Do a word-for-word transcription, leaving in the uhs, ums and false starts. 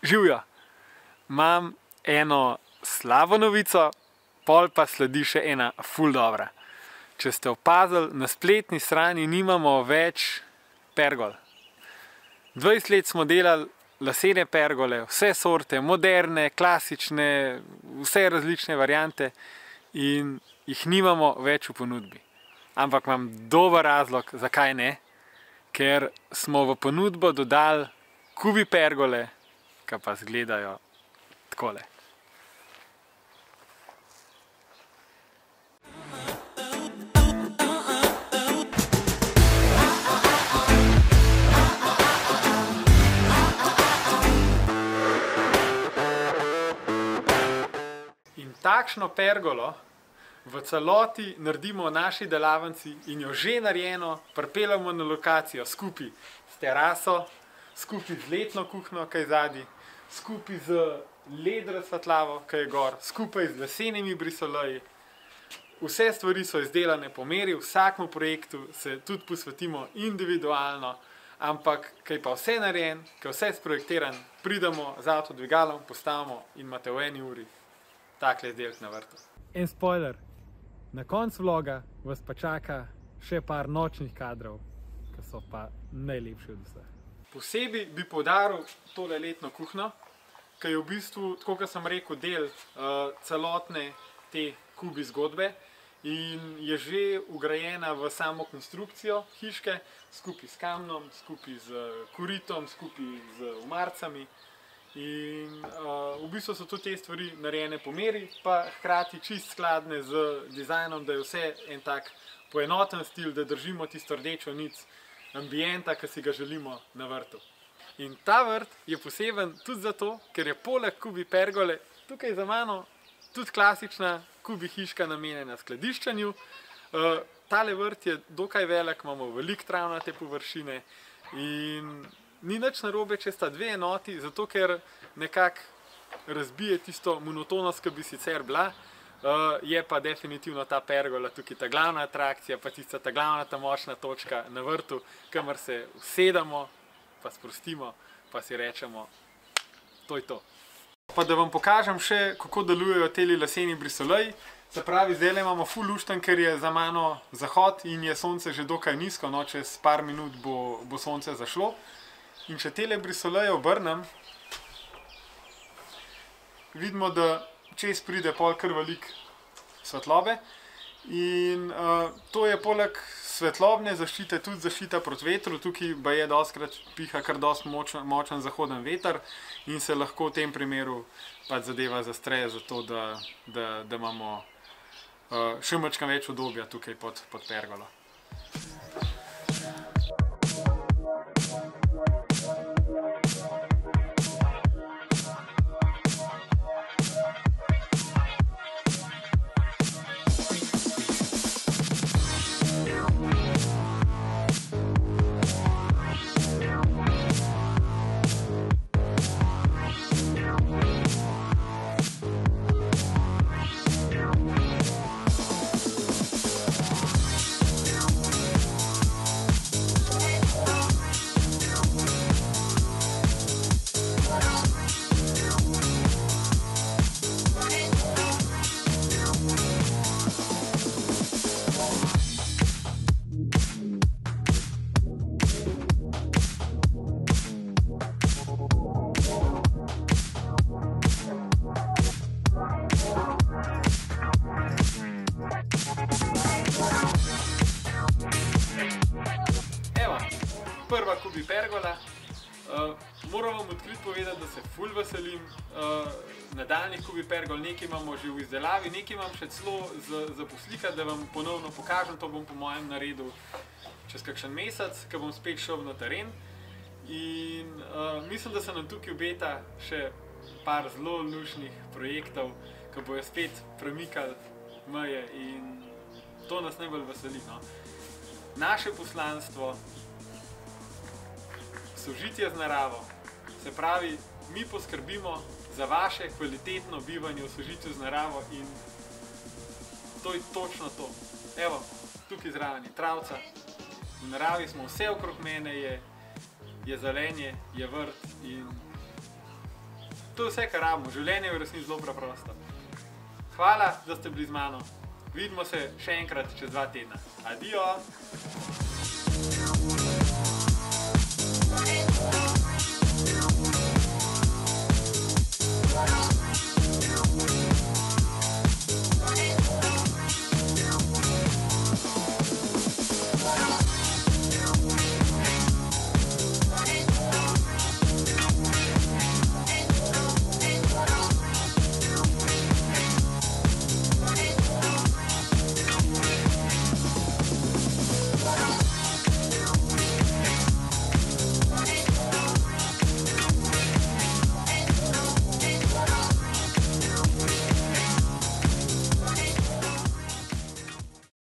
Živjo, imam eno slabo novico, pol pa sledi še ena ful dobra. Če ste opazili, na spletni strani nimamo več pergol. dvajset let smo delali lesene pergole, vse sorte, moderne, klasične, vse različne variante in jih nimamo več v ponudbi. Ampak imam dober razlog, zakaj ne, ker smo v ponudbo dodali kubi pergole, ki pa izgledajo takole. In takšno pergolo v celoti naredimo naši delavnici in jo že narejeno pripeljamo na lokacijo skupaj s teraso, skupaj z letno kuhinjo, ki je zadaj, skupaj z led razsvetljavo, ki je gor, skupaj z lesenimi brisoleji. Vse stvari so izdelane po meri, vsakemu projektu se tudi posvetimo individualno, ampak kaj pa vse narejen, kaj vse sprojektiran, pridemo z avtodvigalom, postavimo in imate v eni uri takle izdelek na vrtu. En spoiler, na koncu vloga vas pa čaka še par nočnih kadrov, ki so pa najlepši od vseh. Posebej bi poudaril tole letno kuhinjo, ki je v bistvu, tako kot sem rekel, del uh, celotne te kubi zgodbe in je že vgrajena v samo konstrukcijo hiške, skupaj s kamnom, skupaj z koritom, skupaj z omarcami. In uh, v bistvu so tudi te stvari narejene po meri, pa hkrati čist skladne z dizajnom, da je vse en tak poenoten stil, da držimo tisto rdečo nit ambienta, ki si ga želimo na vrtu. In ta vrt je poseben tudi zato, ker je poleg kubi pergole tukaj za mano tudi klasična kubi hiška namenjena skladiščanju. Uh, tale vrt je dokaj velik, imamo veliko travnate površine in ni nič narobe, če sta dve enoti, zato ker nekako razbije tisto monotonost, ki bi sicer bila. Uh, je pa definitivno ta pergola tukaj ta glavna atrakcija, pa tista ta glavna, ta močna točka na vrtu, kamor se usedamo, pa sprostimo, pa si rečemo, to je to. Pa da vam pokažem še, kako delujejo teli leseni brisoleji. Se pravi, zdaj imamo ful lušten, ker je za mano zahod in je sonce že dokaj nizko, no, čez par minut bo, bo sonce zašlo. In če tele brisoleje obrnem, vidimo, da čez pride pol kar veliko svetlobe. In uh, to je poleg svetlobne zaščite tudi zaščita proti vetru. Tukaj baje dostikrat piha kar dosti močen, močen zahoden veter in se lahko v tem primeru pač zadeva zastre, zato da, da, da imamo uh, še majčkeno več udobja tukaj pod, pod pergolo. Prva kubi pergola. Uh, moram vam odkriti povedati, da se ful veselim uh, nadaljnih kubi pergol. Nekaj imamo že v izdelavi, nekaj imam še celo za, za poslikati, da vam ponovno pokažem. To bom po mojem naredil čez kakšen mesec, ko bom spet šel na teren. In uh, mislim, da se nam tukaj obeta še par zelo lušnih projektov, ki bojo spet premikali meje in to nas najbolj veseli, no. Naše poslanstvo, sožitje z naravo, se pravi, mi poskrbimo za vaše kvalitetno bivanje v sožitju z naravo in to je točno to. Evo, tukaj zraven je travca, v naravi smo, vse okrog mene je, je zelenje, je vrt in to je vse, kar rabimo. Življenje je v resnici zelo preprosto. Hvala, da ste bili z mano. Vidimo se še enkrat čez dva tedna. Adijo!